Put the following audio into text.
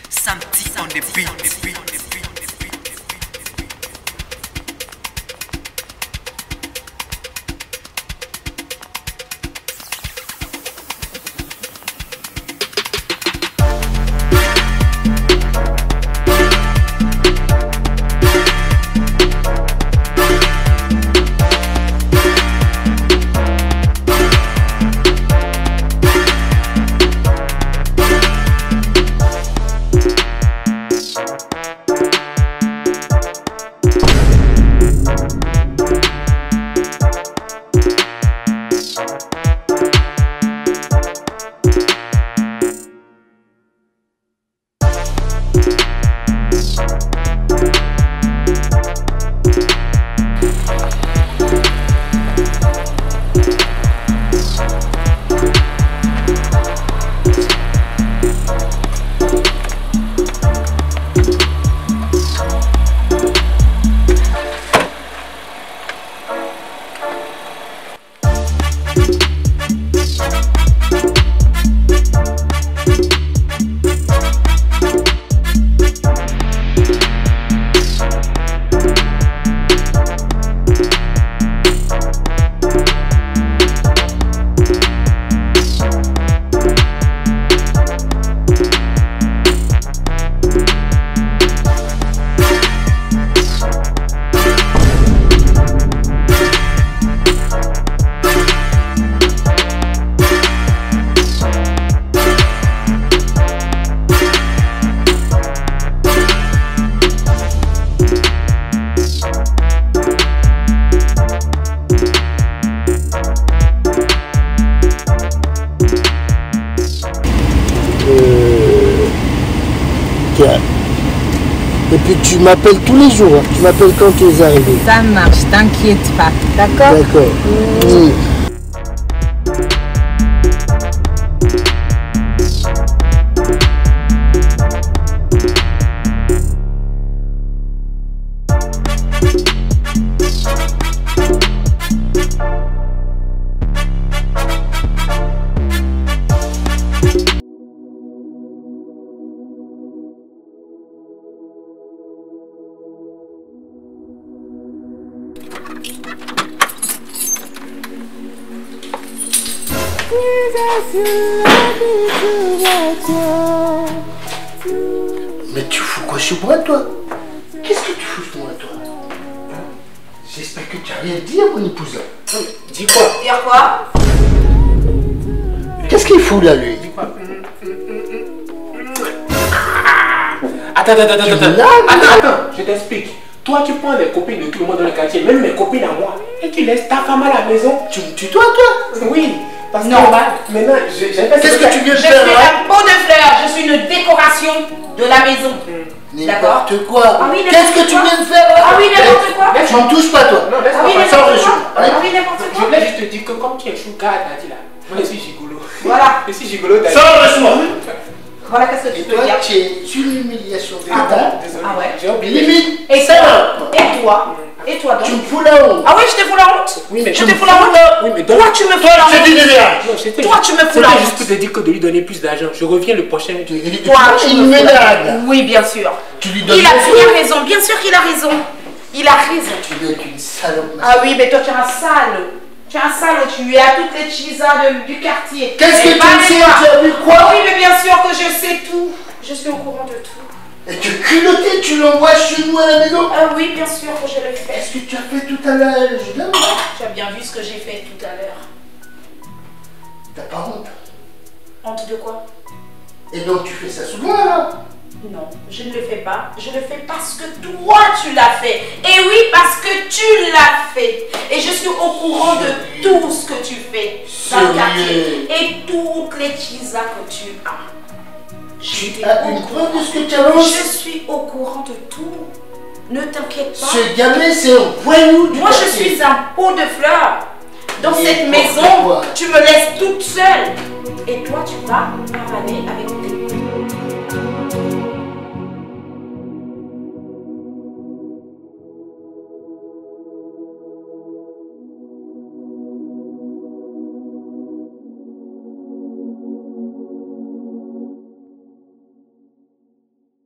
Samedi on the beat. Et puis tu m'appelles tous les jours, tu m'appelles quand tu es arrivé. Ça marche, t'inquiète pas, d'accord? D'accord. Oui. Mais tu fous quoi chez moi, toi? Qu'est-ce que tu fous chez moi, toi? J'espère que tu n'as rien dit à mon épouse là. Dis quoi? Dire quoi? Qu'est-ce qu'il fout là, lui? Attends, je t'explique. Toi, tu prends les copines de tout le monde dans le quartier, même mes copines à moi, et tu laisses ta femme à la maison. Tu me tutoies, toi? Oui. Parce que normal. Maintenant, j'ai fait qu'est-ce que tu viens de Je faire suis là? un pot de fleurs, je suis une décoration de la maison. D'accord? N'importe quoi. Ah oui, qu'est-ce que tu viens de faire là? Ah oui, n'importe quoi. Tu me touches pas, toi. Non, laisse-moi Ah oui, passer. n'importe je quoi. suis- Ah oui, n'importe Je quoi. voulais juste te dire que comme tu es choucard, Nadi là, moi je suis gigolo. Voilà. Je suis gigolo, Nadi. Sors-le-moi. Voilà, qu'est-ce que Et tu peux toi, dire? tu es une humiliation Ah, véritable. désolé. Ah ouais. J'ai oublié. Limite. Et ça toi? Et toi? Et toi Tu donc? me fous la honte. Ah oui, je te fous la honte? Oui, mais Je tu te me fous la honte? Oui, mais Toi, tu me fous la C'est honte? du délire. Non, c'était Toi, tu me fous la honte. juste pour te dire que de lui donner plus d'argent. Je reviens le prochain. Toi, tu Il me me fous la drague. honte. Oui, bien sûr. Tu lui donnes Il a beaucoup. bien raison, bien sûr qu'il a raison. Il a raison. Tu dois être une salope. ma Ah soeur. oui, mais toi tu es un sale. Tu es un sale, tu es à toutes les chisas du quartier. Qu'est-ce que Et tu pas sais? les toi. Tu as vu quoi? Oui, mais bien sûr que je sais tout. Je suis au courant de tout. Et tu culotté, tu l'envoies chez nous à la maison. Ah oui, bien sûr que je le fais. Qu'est-ce que tu as fait tout à l'heure? Je l'aime. Tu as bien vu ce que j'ai fait tout à l'heure. T'as pas honte? Honte de quoi? Et donc tu fais ça souvent alors? Non, je ne le fais pas. Je le fais parce que toi tu l'as fait. Et oui, parce que tu l'as fait. Et je suis au courant de tout ce que tu fais dans le quartier. Et toutes les chisas que tu as. Tu as une preuve de ce que tu avances? Je suis au courant de tout. Ne t'inquiète pas. Ce gamin, c'est un voyou du Moi, je quartier. suis un pot de fleurs. Dans Et cette n'importe maison, quoi. tu me laisses toute seule. Et toi, tu vas pavaner avec